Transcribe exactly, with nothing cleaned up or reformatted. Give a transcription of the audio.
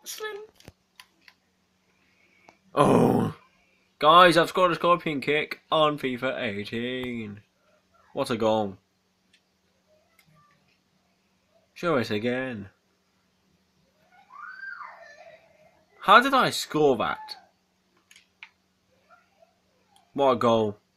Slim. Oh, guys, I've scored a scorpion kick on FIFA eighteen. What a goal. Show it again. How did I score that? What a goal.